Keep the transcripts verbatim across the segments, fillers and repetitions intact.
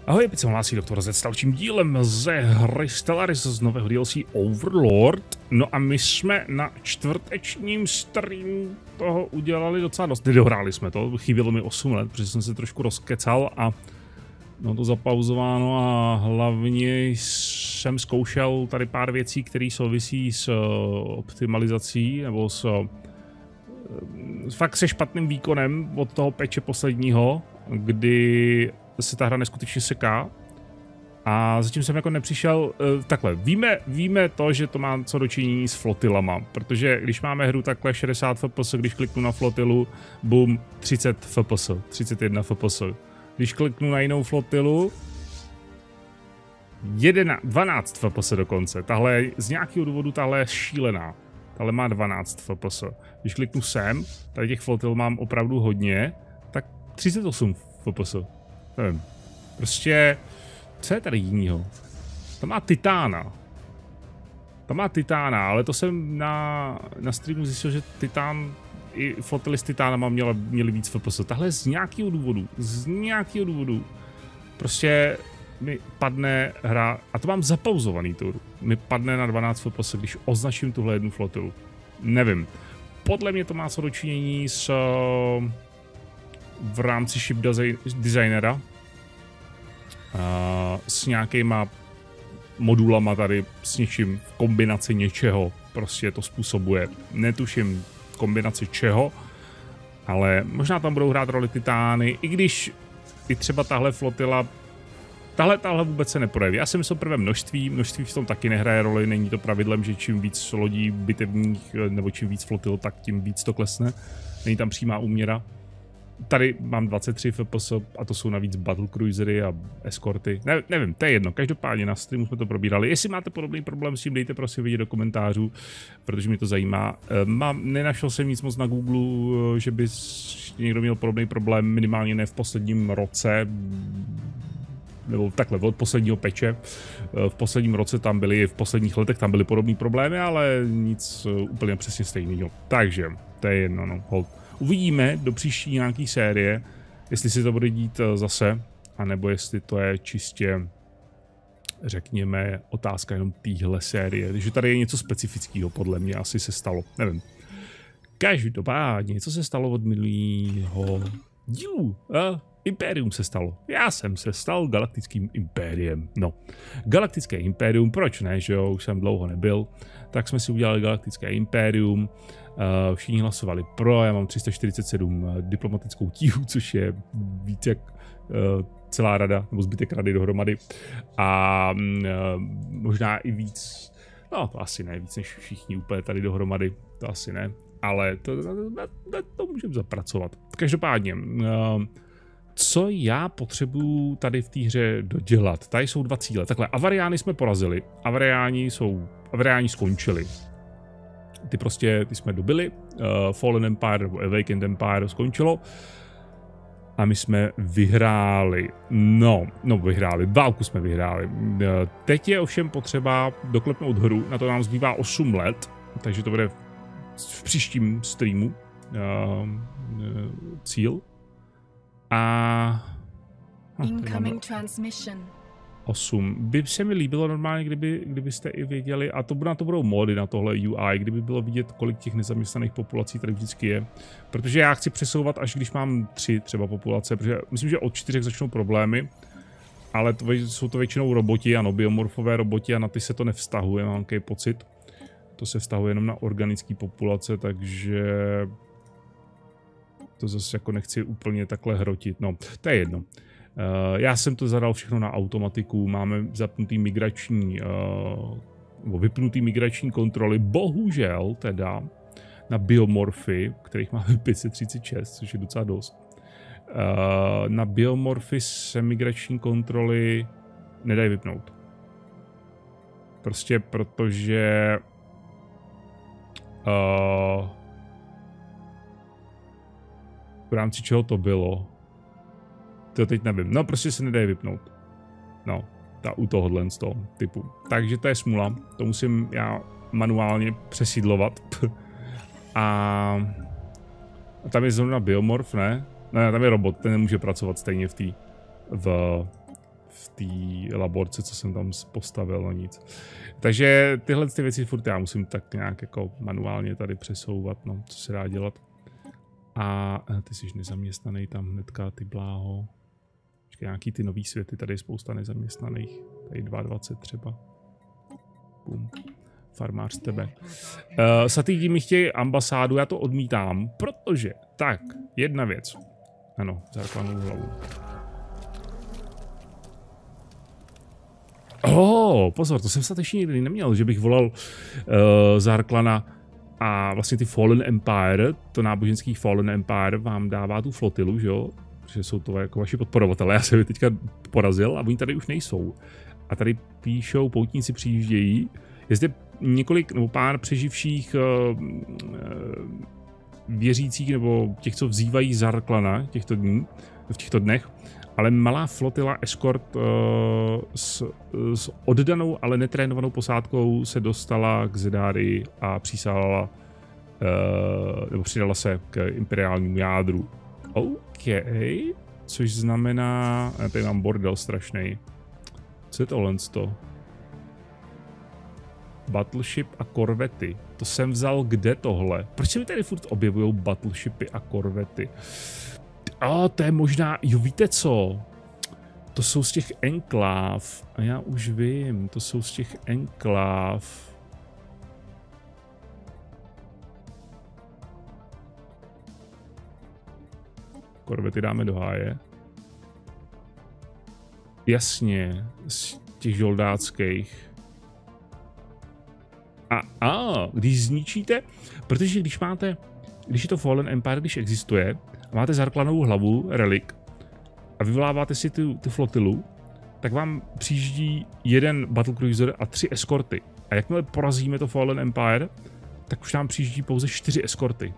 Ahoj, opět se hlásí doktor Z s dalším dílem ze hry Stellaris z nového D L C Overlord. No a my jsme na čtvrtečním streamu toho udělali docela dost. Nedohráli jsme to, chybělo mi osm let, protože jsem se trošku rozkecal a no to zapauzováno a hlavně jsem zkoušel tady pár věcí, které souvisí s optimalizací nebo s fakt se špatným výkonem od toho peče posledního, kdy se ta hra neskutečně seká. A zatím jsem jako nepřišel, uh, takhle, víme, víme to, že to má co dočinění s flotilama, protože když máme hru takhle šedesát F P S, když kliknu na flotilu, boom, třicet F P S, třicet jedna F P S. Když kliknu na jinou flotilu, jedenáct, dvanáct F P S dokonce, tahle z nějakého důvodu tahle je šílená, tahle má dvanáct F P S. Když kliknu sem, tady těch flotil mám opravdu hodně, tak třicet osm F P S. Nevím. Prostě, co je tady jinýho? To má titána. To má titána, ale to jsem na, na streamu zjistil, že titán, i flotily s titánama měla, měly víc F P S. Tahle z nějakého důvodu, z nějakého důvodu, prostě mi padne hra, a to mám zapauzovaný tu hru, mi padne na dvanáct F P S, když označím tuhle jednu flotilu. Nevím. Podle mě to má co dočinění s v rámci ship designera uh, s nějakýma modulama tady s něčím v kombinaci něčeho prostě to způsobuje. Netuším kombinaci čeho, ale možná tam budou hrát roli titány, i když i třeba tahle flotila tahle, tahle vůbec se neprojeví. Já si myslím prvé množství, množství v tom taky nehraje roli, není to pravidlem, že čím víc lodí bitevních nebo čím víc flotil, tak tím víc to klesne. Není tam přímá úměra. Tady mám dvacet tři F P S a to jsou navíc battlecruisery a eskorty. Ne, nevím, to je jedno, každopádně na streamu jsme to probírali. Jestli máte podobný problém s tím, dejte prosím vidět do komentářů, protože mě to zajímá. Mám, nenašel jsem nic moc na Google, že by někdo měl podobný problém, minimálně ne v posledním roce, nebo takhle, od posledního peče. V posledním roce tam byly, v posledních letech tam byly podobné problémy, ale nic úplně přesně stejného. Takže, to je jedno, no, hold. Uvidíme do příští nějaký série, jestli si to bude dít zase, anebo jestli to je čistě, řekněme, otázka jenom téhle série. Takže tady je něco specifického, podle mě asi se stalo, nevím. Každopádně, co se stalo od minulého dílu? A Imperium se stalo. Já jsem se stal galaktickým impériem. No, galaktické impérium, proč ne, že jo, už jsem dlouho nebyl, tak jsme si udělali galaktické impérium. Uh, všichni hlasovali pro, já mám tři sta čtyřicet sedm uh, diplomatickou tíhu, což je víc jak uh, celá rada, nebo zbytek rady dohromady. A uh, možná i víc, no to asi ne, víc než všichni úplně tady dohromady, to asi ne, ale to, na, na, na to můžeme zapracovat. Každopádně, uh, co já potřebuju tady v té hře dodělat? Tady jsou dva cíle. Takhle, Avariány jsme porazili, Avariáni jsou, Avariáni skončili. Ty prostě, ty jsme dobili, uh, Fallen Empire nebo Awakened Empire skončilo a my jsme vyhráli, no, no vyhráli, válku jsme vyhráli. Uh, teď je ovšem potřeba doklepnout hru, na to nám zbývá osm let, takže to bude v, v příštím streamu uh, uh, cíl. A... No, Incoming transmission. osm. By se mi líbilo normálně, kdyby, kdybyste i věděli, a to, na to budou módy na tohle U I, kdyby bylo vidět, kolik těch nezaměstnaných populací tady vždycky je. Protože já chci přesouvat, až když mám tři třeba populace, protože myslím, že od čtyřech začnou problémy, ale to, jsou to většinou roboti, ano, biomorfové roboti a na ty se to nevztahuje, mám nějaký pocit. To se vztahuje jenom na organické populace, takže to zase jako nechci úplně takhle hrotit, no, to je jedno. Uh, já jsem to zadal všechno na automatiku, máme zapnutý migrační, uh, nebo vypnutý migrační kontroly, bohužel teda na biomorfy, kterých máme pět set třicet šest, což je docela dost. Uh, na biomorfy se migrační kontroly nedají vypnout. Prostě protože uh, v rámci čeho to bylo, to teď nevím, no prostě se nedají vypnout. No, ta, u tohohle z toho typu. Takže to je smůla, to musím já manuálně přesídlovat. A, a tam je zrovna biomorf, ne? Ne, tam je robot, ten nemůže pracovat stejně v té v, v té laborce, co jsem tam postavil, no nic. Takže tyhle ty věci furt já musím tak nějak jako manuálně tady přesouvat, no, co se dá dělat. A ty jsi nezaměstnaný tam hnedka, ty bláho. Počkej, nějaký ty nový světy, tady je spousta nezaměstnaných. Tady dvacet dva třeba. Bum. Farmář z tebe. Uh, Satýdi mi chtějí ambasádu, já to odmítám, protože, tak, jedna věc. Ano, Zarklanovou hlavu. Oh, pozor, to jsem snad ještě nikdy neměl, že bych volal uh, Zarklana a vlastně ty Fallen Empire, to náboženský Fallen Empire vám dává tu flotilu, že jo? Protože jsou to jako vaši podporovatelé, já jsem je teďka porazil a oni tady už nejsou. A tady píšou, poutníci přijíždějí. Je zde několik nebo pár přeživších uh, uh, věřících nebo těch, co vzývají Zarklana těchto dní, v těchto dnech, ale malá flotila escort uh, s, s oddanou, ale netrénovanou posádkou se dostala k Zedárii a přísahala, uh, nebo přidala se k imperiálnímu jádru. OK, což znamená, já tady mám bordel strašnej. Co je tohle? Battleship a korvety. To jsem vzal kde tohle? Proč se mi tady furt objevují battleshipy a korvety? A oh, to je možná, jo víte co? To jsou z těch enkláv. A já už vím, to jsou z těch enkláv. Korvety dáme do háje. Jasně, z těch žoldáckých. A, a když zničíte, protože když máte, když je to Fallen Empire, když existuje, a máte Zarklanovou hlavu, relik, a vyvoláváte si tu, tu flotilu, tak vám přijíždí jeden battlecruiser a tři eskorty. A jakmile porazíme to Fallen Empire, tak už nám přijíždí pouze čtyři eskorty.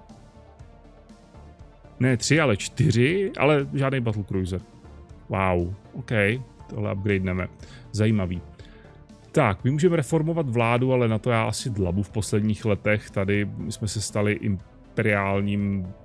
Ne tři, ale čtyři, ale žádný battlecruiser. Wow, OK, tohle upgradeneme. Zajímavý. Tak, my můžeme reformovat vládu, ale na to já asi dlabu v posledních letech. Tady jsme se stali imperiálním uh,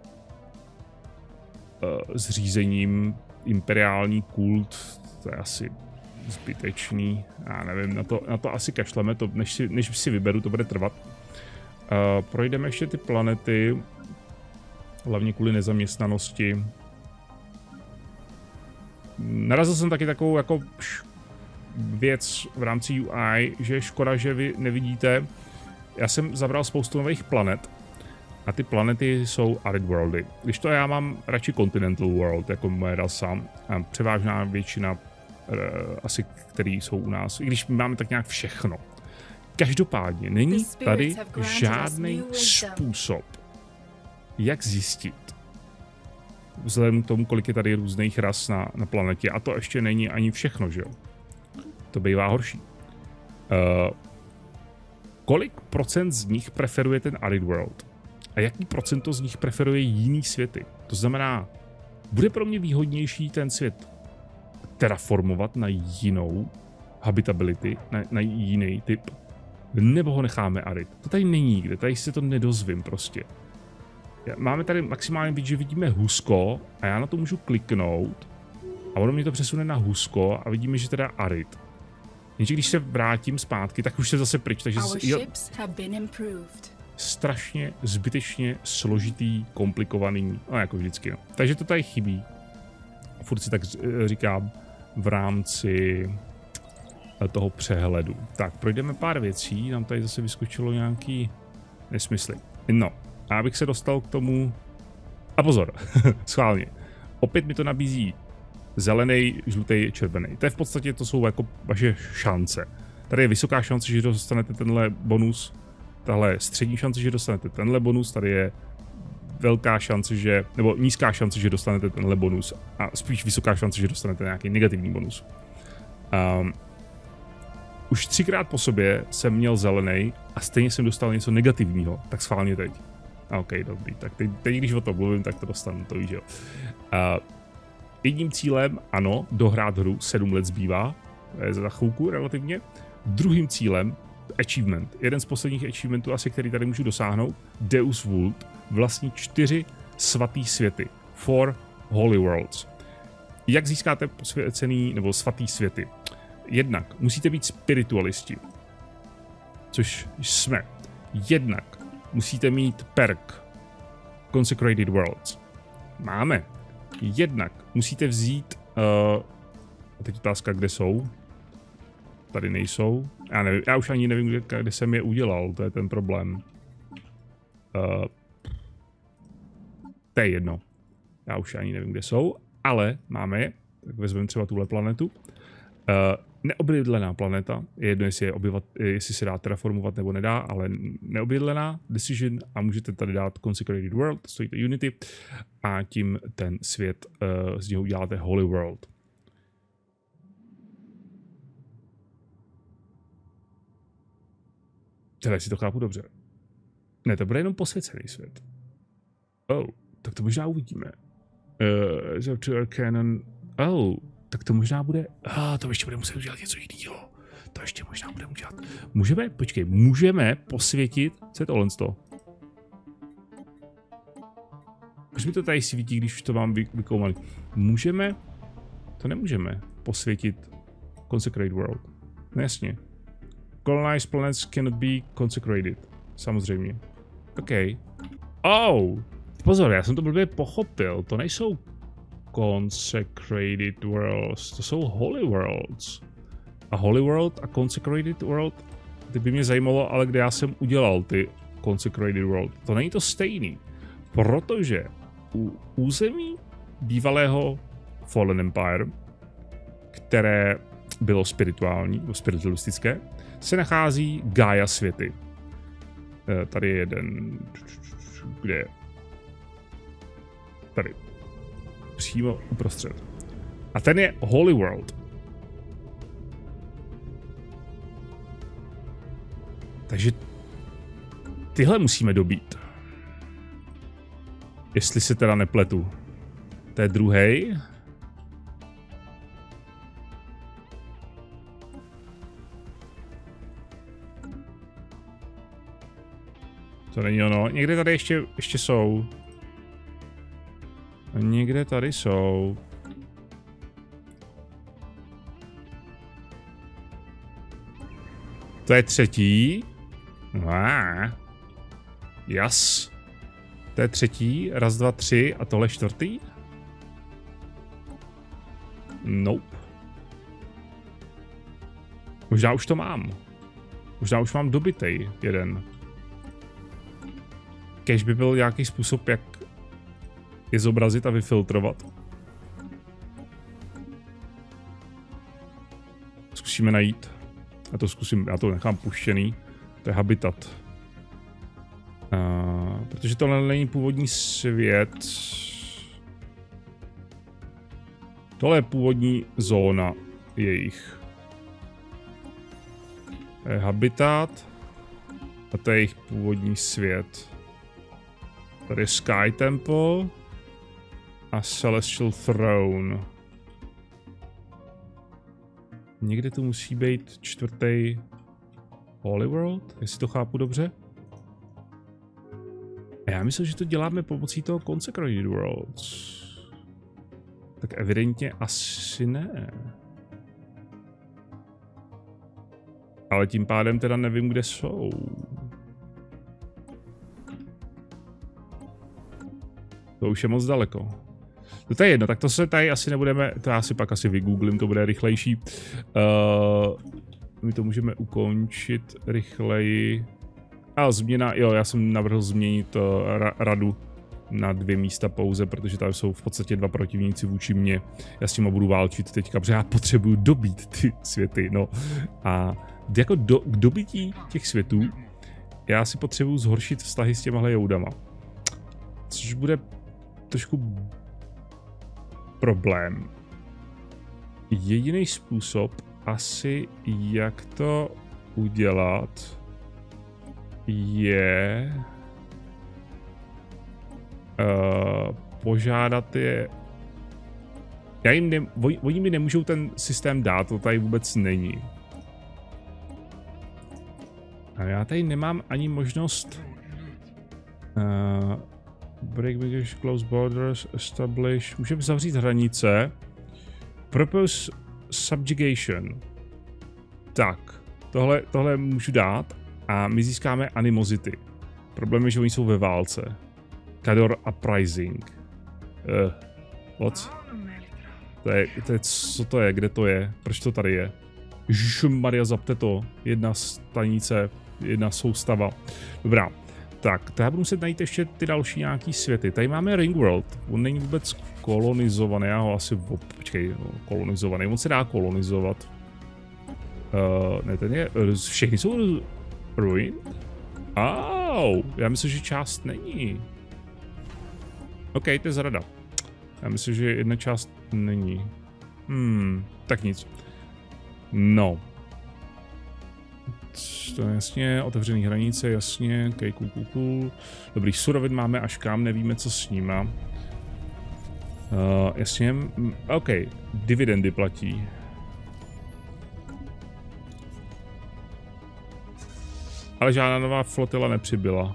zřízením, imperiální kult, to je asi zbytečný, já nevím, na to, na to asi kašleme, to, než, si, než si vyberu, to bude trvat. Uh, projdeme ještě ty planety, hlavně kvůli nezaměstnanosti. Narazil jsem taky takovou jako věc v rámci U I, že je škoda, že vy nevidíte. Já jsem zabral spoustu nových planet a ty planety jsou Arid Worldy. Když to já mám radši Continental World, jako moje rasa, a převážná většina asi, který jsou u nás, i když máme tak nějak všechno. Každopádně není tady žádný způsob, jak zjistit, vzhledem k tomu, kolik je tady různých ras na, na planetě, a to ještě není ani všechno, že jo? To bývá horší. Uh, kolik procent z nich preferuje ten Arid World? A jaký procento z nich preferuje jiný světy? To znamená, bude pro mě výhodnější ten svět terraformovat na jinou habitability, na, na jiný typ, nebo ho necháme Arid? To tady není nikde, tady se to nedozvím prostě. Máme tady maximálně vidět, že vidíme Husko a já na to můžu kliknout a ono mě to přesune na Husko a vidíme, že teda Arid. Jenže když se vrátím zpátky, tak už se zase pryč, takže je strašně zbytečně složitý, komplikovaný, no jako vždycky, no. Takže to tady chybí. Furt si tak říkám v rámci toho přehledu. Tak, projdeme pár věcí, nám tady zase vyskočilo nějaký nesmysly. No, a abych se dostal k tomu, a pozor, schválně, opět mi to nabízí zelený, žlutý, červený. To je v podstatě, to jsou jako vaše šance. Tady je vysoká šance, že dostanete tenhle bonus, tahle střední šance, že dostanete tenhle bonus, tady je velká šance, že, nebo nízká šance, že dostanete tenhle bonus a spíš vysoká šance, že dostanete nějaký negativní bonus. Um, už třikrát po sobě jsem měl zelený a stejně jsem dostal něco negativního, tak schválně teď. OK, dobrý, tak teď, teď když o tom mluvím, tak to dostanu, to víš, jo. Uh, jedním cílem, ano, dohrát hru, sedm let zbývá, je za chvilku relativně. Druhým cílem, achievement, jeden z posledních achievementů asi, který tady můžu dosáhnout, Deus Vult, vlastně čtyři svatý světy, four holy worlds. Jak získáte posvěcený nebo svatý světy? Jednak musíte být spiritualisti, což jsme. Jednak musíte mít perk Consecrated Worlds. Máme. Jednak musíte vzít... Uh, a teď otázka, kde jsou. Tady nejsou. Já, nevím, já už ani nevím, kde, kde jsem je udělal, to je ten problém. Uh, to je jedno. Já už ani nevím, kde jsou, ale máme je. Tak vezmeme třeba tuhle planetu. Uh, neobydlená planeta. Je jedno, jestli, je obyvat, jestli se dá terraformovat nebo nedá, ale neobydlená. Decision a můžete tady dát Consecrated World, stojí to Unity a tím ten svět uh, z něho uděláte Holy World. Teda si to chápu dobře. Ne, to bude jenom posvěcený svět. Oh, tak to možná uvidíme. Uh, to Arcanon. Oh, tak to možná bude... Ah, to ještě bude muset udělat něco jiného. To ještě možná budeme udělat. Můžeme, počkej, můžeme posvětit... Co je tohle? Už mi to tady svítí, když už to mám vykoumaný. Můžeme... To nemůžeme posvětit Consecrated World. No jasně. Colonized planets cannot be consecrated. Samozřejmě. OK. Oh! Pozor, já jsem to blbě pochopil. To nejsou Consecrated Worlds, to jsou Holy Worlds. A Holy World a Consecrated World, ty by mě zajímalo, ale kde já jsem udělal ty Consecrated World. To není to stejný, protože u území bývalého Fallen Empire, které bylo spirituální, nebo spiritualistické, se nachází Gaia světy. Tady je jeden, kde je? Tady. Přímo uprostřed. A ten je Holy World. Takže tyhle musíme dobít. Jestli se teda nepletu. To je druhej. To není ono. Někde tady ještě, ještě jsou. Někde tady jsou. To je třetí. Ah. Jas. To je třetí. Raz, dva, tři. A tohle čtvrtý? Nope. Možná už to mám. Možná už mám dobitej jeden. Kež by byl nějaký způsob, jak je zobrazit a vyfiltrovat. Zkusíme najít. Já to zkusím, já to nechám puštěný. To je habitat. Uh, protože tohle není původní svět. Tohle je původní zóna jejich. To je habitat. A to je jejich původní svět. Tady je Sky Temple a Celestial Throne. Někde tu musí být čtvrtý Holy World, jestli to chápu dobře. A já myslím, že to děláme pomocí toho Consecrated Worlds. Tak evidentně asi ne. Ale tím pádem teda nevím, kde jsou. To už je moc daleko. No to je jedno, tak to se tady asi nebudeme, to já si pak asi vygooglím, to bude rychlejší. Uh, my to můžeme ukončit rychleji. A změna, jo, já jsem navrhl změnit uh, ra, radu na dvě místa pouze, protože tam jsou v podstatě dva protivníci vůči mně. Já s těma budu válčit teďka, protože já potřebuju dobít ty světy, no. A jako do, k dobytí těch světů já si potřebuju zhoršit vztahy s těmahle joudama. Což bude trošku problém. Jediný způsob asi, jak to udělat, je uh, požádat je. Já jim ne, oni mi nemůžou ten systém dát, to tady vůbec není. A já tady nemám ani možnost uh, break borders, close borders, establish. Můžeme zavřít hranice. Propose subjugation. Tak, tohle, tohle můžu dát a my získáme animozity. Problém je, že oni jsou ve válce. Kador Uprising. Uh, what? To je, to je, co to je, kde to je, proč to tady je? Ježišmarja, zapte to, jedna stanice, jedna soustava. Dobrá, tak, to já budu muset najít ještě ty další nějaký světy. Tady máme Ringworld, on není vůbec kolonizovaný, já ho asi, počkej, kolonizovaný, on se dá kolonizovat. Uh, ne, ten je, všechny jsou ruin? Au, já myslím, že část není. OK, to je zrada. Já myslím, že jedna část není. Hmm, tak nic. No. To je jasně, otevřený hranice, jasně, okay, cool, cool, cool. Dobrý, surovin máme až kam, nevíme, co s nima. Uh, jasně, OK, dividendy platí. Ale žádná nová flotila nepřibyla.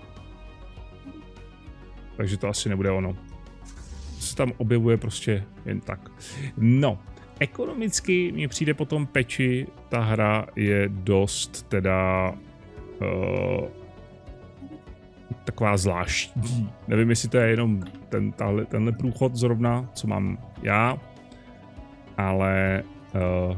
Takže to asi nebude ono. Se tam objevuje prostě jen tak. No, ekonomicky mně přijde po tom peči, ta hra je dost teda uh, taková zvláštní. Nevím, jestli to je jenom ten, tahle, tenhle průchod zrovna, co mám já, ale uh,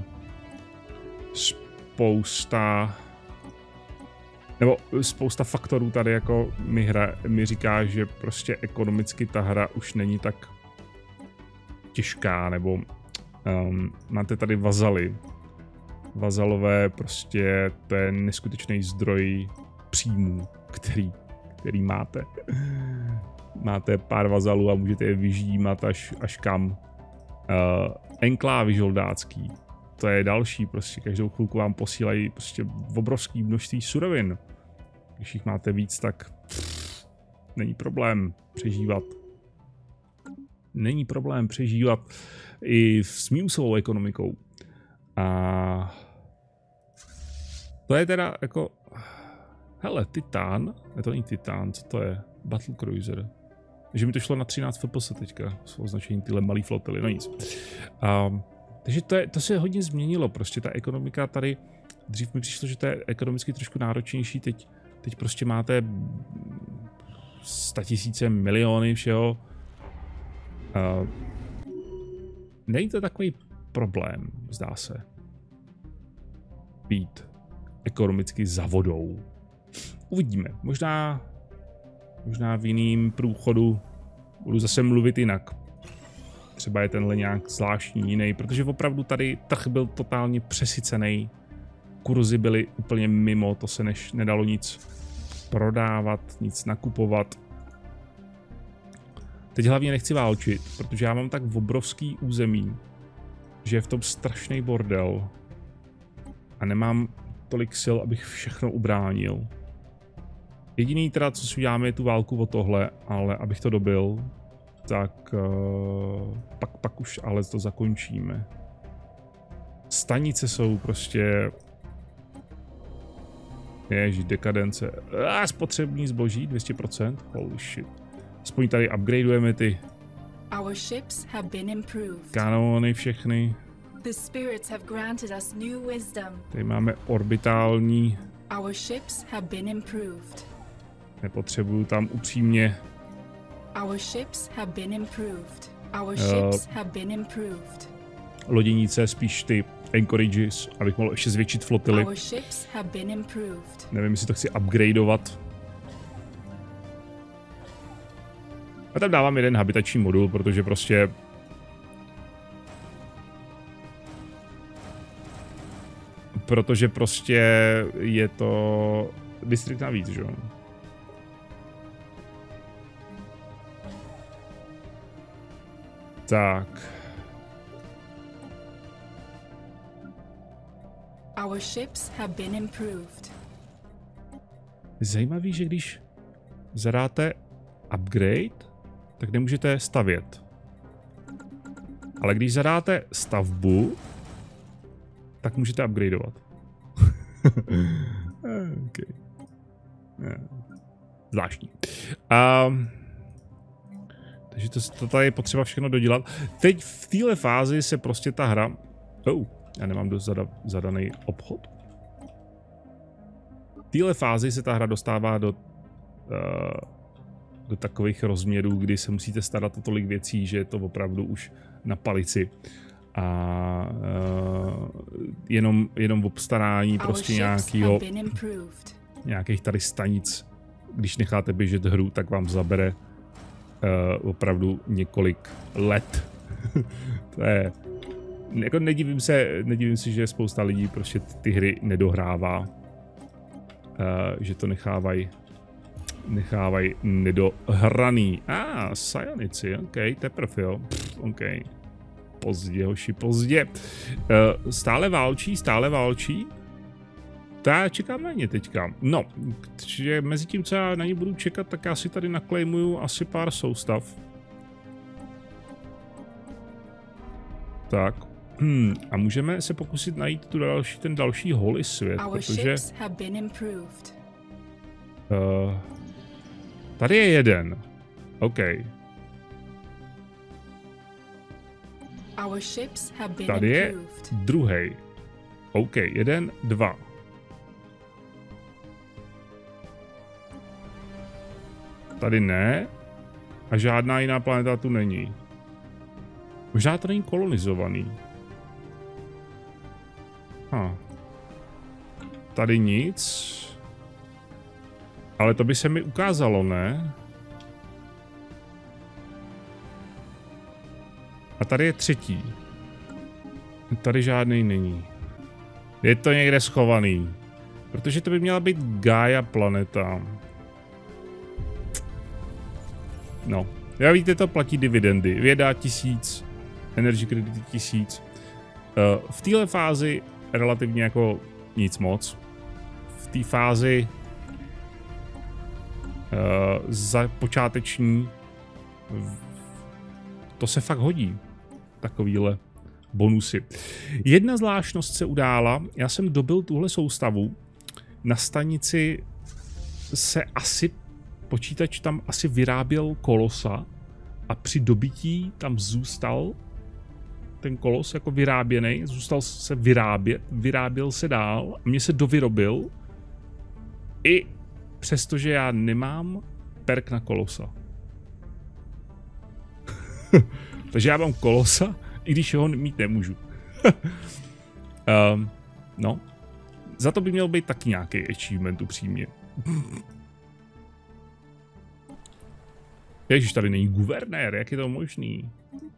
spousta nebo spousta faktorů tady jako mi, hra, mi říká, že prostě ekonomicky ta hra už není tak těžká, nebo um, máte tady vazaly. Vazalové prostě to je neskutečný zdroj příjmů, který, který máte. Máte pár vazalů a můžete je vyždímat až, až kam. Uh, enklávy žoldácký. To je další, prostě každou chvilku vám posílají prostě obrovské množství surovin. Když jich máte víc, tak pff, není problém přežívat. Není problém přežívat i s minusovou ekonomikou. A to je teda jako, hele, Titán, je to není Titán, co to je? Battle Cruiser. Takže mi to šlo na třináct F P S teďka, s označením tyhle malý flotily, no nic. Um, Takže to, je, to se hodně změnilo, prostě ta ekonomika tady, dřív mi přišlo, že to je ekonomicky trošku náročnější, teď, teď prostě máte statisíce, miliony všeho. Uh, není to takový problém, zdá se, být ekonomicky za vodou. Uvidíme, možná, možná v jiným průchodu budu zase mluvit jinak. Třeba je tenhle nějak zvláštní jiný, protože opravdu tady trh byl totálně přesycený. Kurzy byly úplně mimo, to se než nedalo nic prodávat, nic nakupovat. Teď hlavně nechci válčit, protože já mám tak obrovský území, že je v tom strašný bordel a nemám tolik sil, abych všechno ubránil. Jediný teda, co si uděláme, je tu válku o tohle, ale abych to dobil, tak uh, pak, pak už ale to zakončíme. Stanice jsou prostě... Ježí, dekadence. A spotřební zboží, dvě stě procent. Holy shit. Aspoň tady upgradeujeme ty Our ships have been improved. kanóny všechny. The spirits have granted us new wisdom. Tady máme orbitální. Our ships have been improved. Nepotřebuju tam upřímně. Our ships have been improved. Our ships uh, have been improved. Loděnice, spíš ty anchorages, abych mohl ještě zvětšit flotily. Our ships have been improved. Nevím, jestli to chci upgradeovat. A tam dávám jeden habitační modul, protože prostě protože prostě je to distrikt navíc, že jo? Tak. Our ships have been improved. Zajímavý, že když zadáte upgrade, tak nemůžete stavět. Ale když zadáte stavbu, tak můžete upgradeovat. Okay. Zvláštní. Um, Takže to, to tady je potřeba všechno dodělat. Teď v téhle fázi se prostě ta hra... Oh, já nemám dost zada, zadaný obchod. V téhle fázi se ta hra dostává do, uh, do takových rozměrů, kdy se musíte starat o tolik věcí, že je to opravdu už na palici. A uh, jenom, jenom v obstarání prostě nějakýho, nějakých tady stanic, když necháte běžet hru, tak vám zabere uh, opravdu několik let. To je... Jako nedivím se, nedivím se, že spousta lidí prostě ty hry nedohrává. Uh, že to nechávají nechávají nedohraný. A, ah, Sajanici, ok, teprve jo, Pff, ok. Pozdě, hoši, pozdě. Uh, stále válčí, stále válčí. Tak čekám na ně teďka. No, že mezi tím, co já na ně budu čekat, tak já si tady naklejmuju asi pár soustav. Tak. Hmm, a můžeme se pokusit najít tu další, ten další holy svět, protože... Uh, tady je jeden. OK. Tady je druhý. OK, jeden, dva. Tady ne. A žádná jiná planeta tu není. Možná to není kolonizovaný. Ha. Tady nic. Ale to by se mi ukázalo, ne? A tady je třetí. Tady žádný není. Je to někde schovaný. Protože to by měla být Gaia planeta. No. Já víte, to platí dividendy. Věda tisíc. Energy kredity tisíc. Uh, v téhle fázi relativně jako nic moc. V té fázi uh, za počáteční to se fakt hodí. Takovýhle bonusy. Jedna zvláštnost se udála. Já jsem dobil tuhle soustavu. Na stanici se asi počítač tam asi vyráběl kolosa a při dobití tam zůstal ten kolos jako vyráběný, zůstal se vyrábět, vyráběl se dál a mě se dovyrobil i přestože já nemám perk na kolosa. Takže já mám kolosa, i když ho mít nemůžu. um, no, za to by měl být taky nějaký achievement upřímně. Ježiš, tady není guvernér, jak je to možný?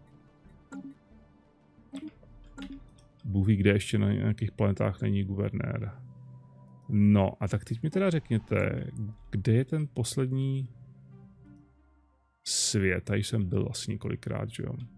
Bůh ví, kde ještě na nějakých planetách není guvernér. No, a tak teď mi teda řekněte, kde je ten poslední svět? Tady jsem byl asi několikrát, že jo? Uh,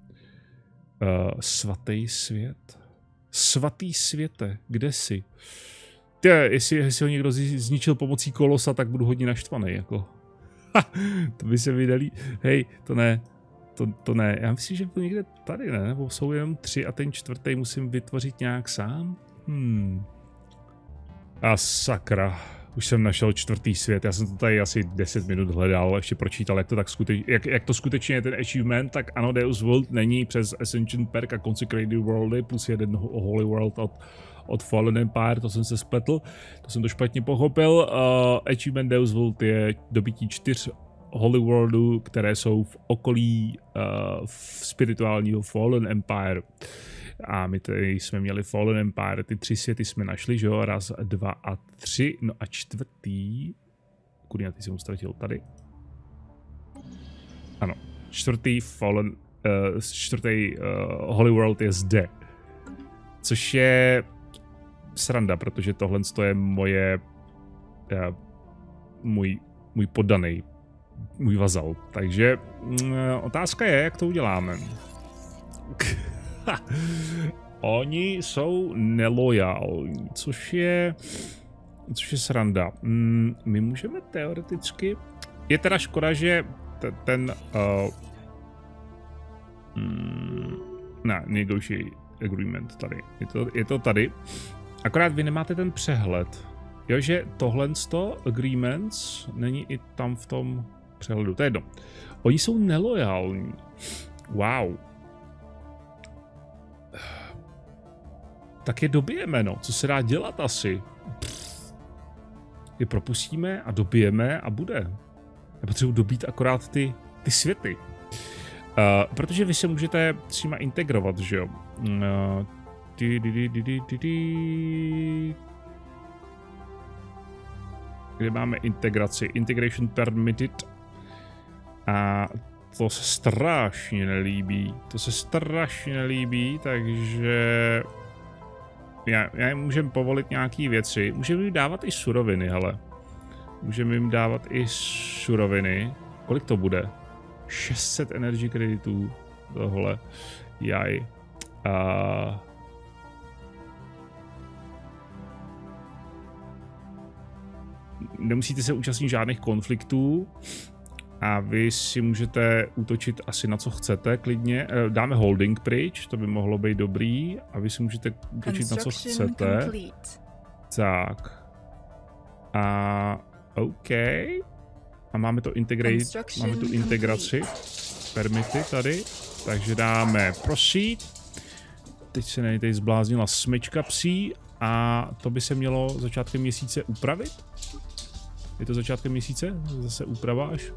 svatý svět? Svatý světe, kde jsi? Ty, jestli, jestli ho někdo zničil pomocí kolosa, tak budu hodně naštvaný, jako. Ha, to by se vydali. Hej, to ne. To, to ne. Já myslím, že byl někde tady, ne? Nebo jsou jenom tři a ten čtvrtý musím vytvořit nějak sám? Hmm. A sakra. Už jsem našel čtvrtý svět. Já jsem to tady asi deset minut hledal, ještě pročítal, jak to, tak skuteč, jak, jak to skutečně je ten achievement. Tak ano, Deus Vult není přes Ascension Perk a Consecrated Worldy plus jeden Holy World od, od Fallen Empire, to jsem se spletl. To jsem to špatně pochopil. Uh, achievement Deus Vult je dobití čtyř Holy Worldů, které jsou v okolí uh, spirituálního Fallen Empire. A my tady jsme měli Fallen Empire, ty tři světy jsme našli, že jo, raz, dva a tři, no a čtvrtý, kudy já ty jsem ztratil tady. Ano, čtvrtý Fallen, uh, čtvrtý uh, Holy World je zde. Což je sranda, protože tohle je moje, uh, můj, můj poddaný, můj vazal. Takže uh, otázka je, jak to uděláme. Oni jsou nelojální, což je, což je sranda. Mm, my můžeme teoreticky... Je teda škoda, že ten... Uh, mm, ne, negotiate agreement tady. Je to, je to tady. Akorát vy nemáte ten přehled. Jo, že tohle sto agreements není i tam v tom přehledu, to je jedno. Oni jsou nelojální. Wow. Tak je dobijeme, no. Co se dá dělat asi? Pff. Je propustíme a dobijeme a bude. Já potřebuji dobít akorát ty, ty světy. Uh, protože vy se můžete s nima integrovat, že jo? Uh, di, di, di, di, di, di, di. Kde máme integraci? Integration permitted. A to se strašně nelíbí. To se strašně nelíbí, takže... Já, já můžeme povolit nějaké věci. Můžeme jim dávat i suroviny, hele. Můžeme jim dávat i suroviny. Kolik to bude? šest set energy kreditů. Tohle. Jaj. A... Nemusíte se účastnit žádných konfliktů. A vy si můžete útočit asi na co chcete, klidně. Dáme holding pryč, to by mohlo být dobrý. A vy si můžete útočit na co chcete. Complete. Tak. A OK. A máme to integrate, máme tu integraci. Permity tady. Takže dáme proceed. Teď se nejde zbláznila smyčka psí. A to by se mělo začátkem měsíce upravit. Je to začátkem měsíce? Zase úprava až.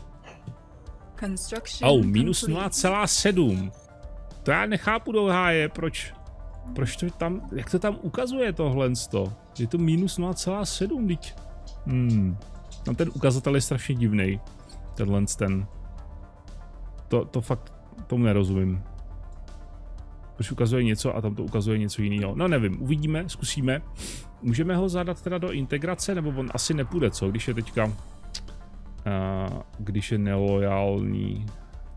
Oh, minus nula celá sedm. To já nechápu do háje, proč, proč to tam, jak to tam ukazuje tohle? Je to minus nula celá sedm, teď. Hmm. Tam ten ukazatel je strašně divný. Tenhle ten. To, to fakt, tomu nerozumím. Proč ukazuje něco a tam to ukazuje něco jiného. No nevím, uvidíme, zkusíme. Můžeme ho zadat teda do integrace, nebo on asi nepůjde, co? Když je teďka... Uh, když je nelojální.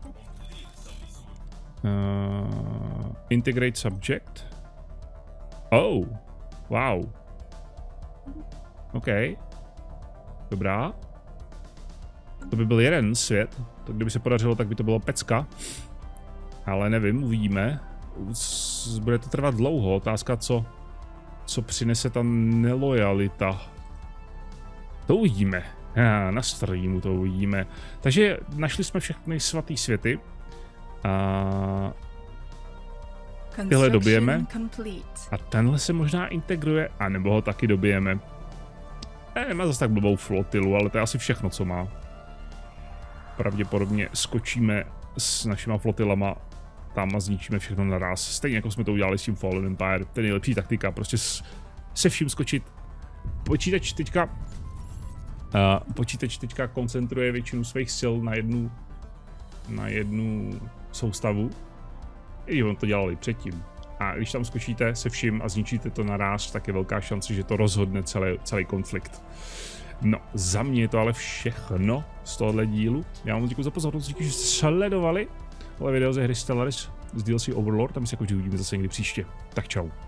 Uh, integrate subject. Oh, wow. OK. Dobrá. To by byl jeden svět. To kdyby se podařilo, tak by to bylo pecka. Ale nevím, uvidíme. Bude to trvat dlouho. Otázka, co, co přinese ta nelojalita. To uvidíme. Já, na streamu to uvidíme. Takže našli jsme všechny svatý světy. A tyhle dobijeme. A tenhle se možná integruje, anebo ho taky dobijeme. Ne, nemá zase tak blbou flotilu, ale to je asi všechno, co má. Pravděpodobně skočíme s našima flotilama tam a zničíme všechno naraz. Stejně jako jsme to udělali s tím Fallen Empire. To je nejlepší taktika, prostě se vším skočit. Počítač teďka Uh, počítač teďka koncentruje většinu svých sil na jednu na jednu soustavu. I on to dělali předtím. A když tam skočíte se vším a zničíte to naráz, tak je velká šance, že to rozhodne celý, celý konflikt. No, za mě je to ale všechno z tohohle dílu. Já vám děkuji za pozornost, díky, že jste sledovali tohle video ze hry Stellaris z D L C Overlord. Tam se jako uvidíme zase někdy příště. Tak čau.